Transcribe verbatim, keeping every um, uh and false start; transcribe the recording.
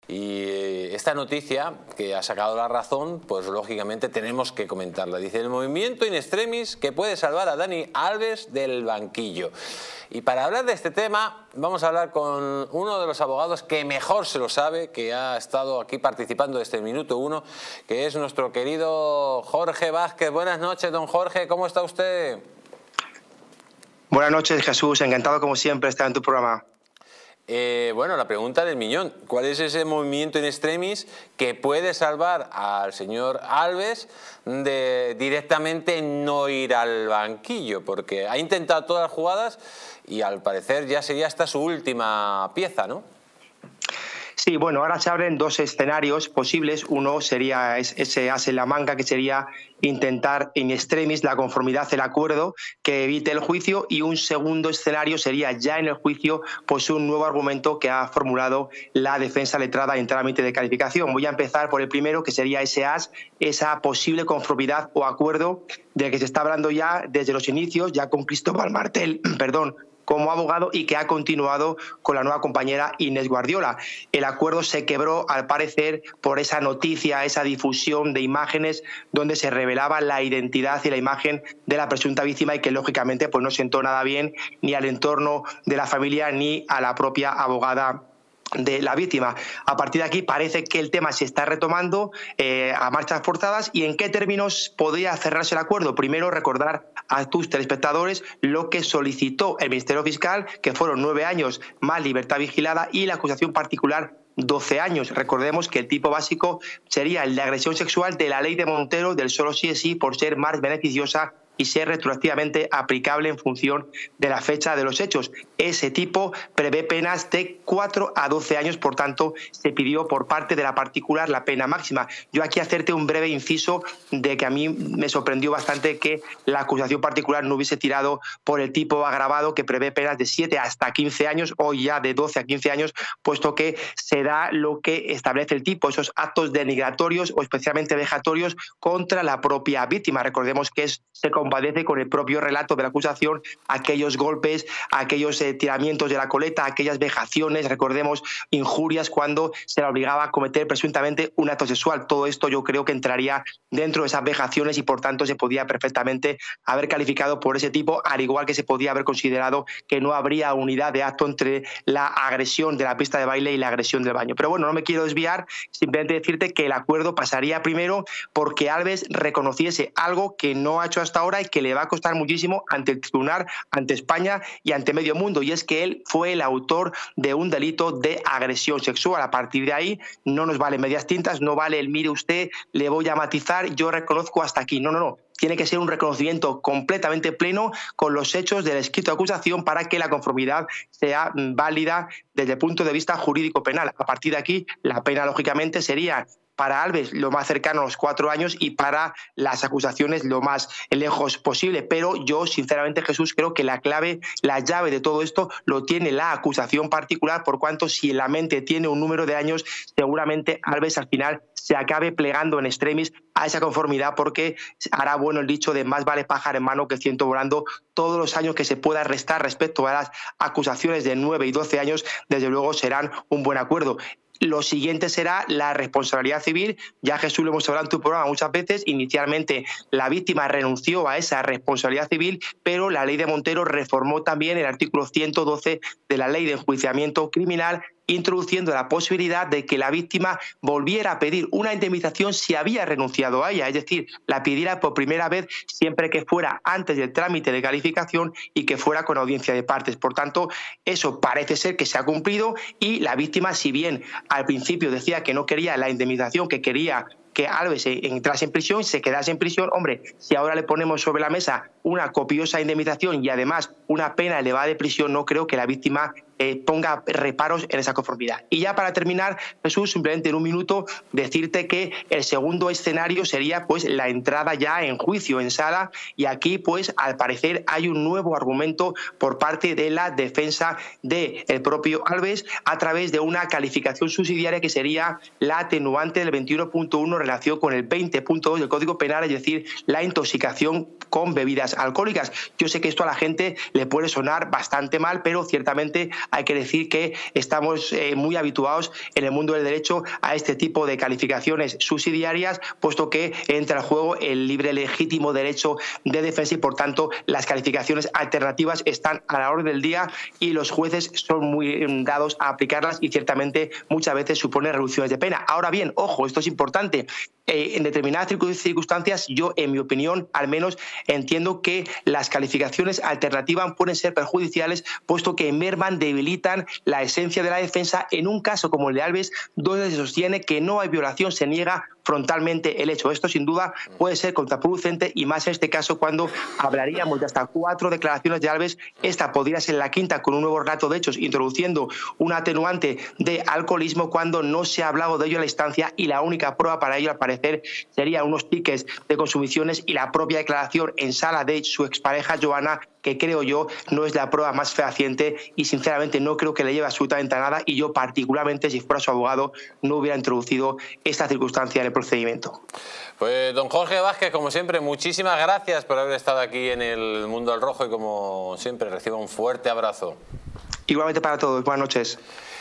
Y esta noticia que ha sacado La Razón, pues lógicamente tenemos que comentarla. Dice: el movimiento in extremis que puede salvar a Dani Alves del banquillo. Y para hablar de este tema vamos a hablar con uno de los abogados que mejor se lo sabe, que ha estado aquí participando desde el minuto uno, que es nuestro querido Jorge Vázquez. Buenas noches, don Jorge, ¿cómo está usted? Buenas noches, Jesús, encantado como siempre estar en tu programa. Eh, bueno, la pregunta del millón: ¿cuál es ese movimiento in extremis que puede salvar al señor Alves de directamente no ir al banquillo? Porque ha intentado todas las jugadas y al parecer ya sería esta su última pieza, ¿no? Sí, bueno, ahora se abren dos escenarios posibles. Uno sería ese as en la manga, que sería intentar in extremis la conformidad, el acuerdo que evite el juicio, y un segundo escenario sería ya en el juicio pues un nuevo argumento que ha formulado la defensa letrada en trámite de calificación. Voy a empezar por el primero, que sería ese as, esa posible conformidad o acuerdo del que se está hablando ya desde los inicios, ya con Cristóbal Martel, perdón, como abogado, y que ha continuado con la nueva compañera Inés Guardiola. El acuerdo se quebró, al parecer, por esa noticia, esa difusión de imágenes donde se revelaba la identidad y la imagen de la presunta víctima, y que lógicamente pues no sentó nada bien ni al entorno de la familia ni a la propia abogada de la víctima. A partir de aquí parece que el tema se está retomando eh, a marchas forzadas. ¿Y en qué términos podría cerrarse el acuerdo? Primero, recordar a tus telespectadores lo que solicitó el Ministerio Fiscal, que fueron nueve años más libertad vigilada, y la acusación particular doce años. Recordemos que el tipo básico sería el de agresión sexual de la ley de Montero, del solo sí es sí, por ser más beneficiosa y ser retroactivamente aplicable en función de la fecha de los hechos. Ese tipo prevé penas de cuatro a doce años, por tanto, se pidió por parte de la particular la pena máxima. Yo aquí hacerte un breve inciso de que a mí me sorprendió bastante que la acusación particular no hubiese tirado por el tipo agravado, que prevé penas de siete hasta quince años, o ya de doce a quince años, puesto que se da lo que establece el tipo, esos actos denigratorios o especialmente vejatorios contra la propia víctima. Recordemos que es, se compadece con el propio relato de la acusación aquellos golpes, aquellos eh, tiramientos de la coleta, aquellas vejaciones, recordemos injurias cuando se la obligaba a cometer presuntamente un acto sexual. Todo esto yo creo que entraría dentro de esas vejaciones y por tanto se podía perfectamente haber calificado por ese tipo, al igual que se podía haber considerado que no habría unidad de acto entre la agresión de la pista de baile y la agresión del baño. Pero bueno, no me quiero desviar, simplemente decirte que el acuerdo pasaría primero porque Alves reconociese algo que no ha hecho hasta ahora y que le va a costar muchísimo ante el tribunal, ante España y ante medio mundo, y es que él fue el autor de un delito de agresión sexual. A partir de ahí no nos vale medias tintas, no vale el mire usted, le voy a matizar, yo reconozco hasta aquí. No, no, no. Tiene que ser un reconocimiento completamente pleno con los hechos del escrito de acusación para que la conformidad sea válida desde el punto de vista jurídico penal. A partir de aquí, la pena, lógicamente, sería para Alves lo más cercano a los cuatro años y para las acusaciones lo más lejos posible. Pero yo, sinceramente, Jesús, creo que la clave, la llave de todo esto lo tiene la acusación particular, por cuanto si la mente tiene un número de años, seguramente Alves al final se acabe plegando en extremis a esa conformidad, porque hará bueno el dicho de más vale pájaro en mano que ciento volando. Todos los años que se pueda restar respecto a las acusaciones de nueve y doce años, desde luego serán un buen acuerdo. Lo siguiente será la responsabilidad civil. Ya, Jesús, lo hemos hablado en tu programa muchas veces. Inicialmente la víctima renunció a esa responsabilidad civil, pero la ley de Montero reformó también el artículo ciento doce de la ley de enjuiciamiento criminal, introduciendo la posibilidad de que la víctima volviera a pedir una indemnización si había renunciado a ella, es decir, la pidiera por primera vez siempre que fuera antes del trámite de calificación y que fuera con audiencia de partes. Por tanto, eso parece ser que se ha cumplido, y la víctima, si bien al principio decía que no quería la indemnización, que quería que Alves entrase en prisión, se quedase en prisión, hombre, si ahora le ponemos sobre la mesa una copiosa indemnización y además una pena elevada de prisión, no creo que la víctima eh, ponga reparos en esa conformidad. Y ya para terminar, Jesús, simplemente en un minuto decirte que el segundo escenario sería pues la entrada ya en juicio, en sala, y aquí pues al parecer hay un nuevo argumento por parte de la defensa del propio Alves a través de una calificación subsidiaria que sería la atenuante del veintiuno punto uno en relación con el veinte punto dos del Código Penal, es decir, la intoxicación con bebidas alcohólicas. Yo sé que esto a la gente le puede sonar bastante mal, pero ciertamente hay que decir que estamos eh, muy habituados en el mundo del derecho a este tipo de calificaciones subsidiarias, puesto que entra en juego el libre legítimo derecho de defensa y por tanto las calificaciones alternativas están a la orden del día y los jueces son muy dados a aplicarlas y ciertamente muchas veces supone reducciones de pena. Ahora bien, ojo, esto es importante. Eh, en determinadas circunstancias, yo, en mi opinión, al menos entiendo que las calificaciones alternativas pueden ser perjudiciales, puesto que merman, debilitan la esencia de la defensa. En un caso como el de Alves, donde se sostiene que no hay violación, se niega frontalmente el hecho. Esto, sin duda, puede ser contraproducente y más en este caso cuando hablaríamos de hasta cuatro declaraciones de Alves. Esta podría ser la quinta con un nuevo relato de hechos, introduciendo un atenuante de alcoholismo cuando no se ha hablado de ello en la instancia y la única prueba para ello, al parecer, sería unos tickets de consumiciones y la propia declaración en sala de su expareja Joana, que creo yo no es la prueba más fehaciente y sinceramente no creo que le lleve absolutamente a nada, y yo particularmente, si fuera su abogado, no hubiera introducido esta circunstancia en el procedimiento. Pues don Jorge Vázquez, como siempre, muchísimas gracias por haber estado aquí en el Mundo al Rojo y como siempre reciba un fuerte abrazo. Igualmente para todos, buenas noches.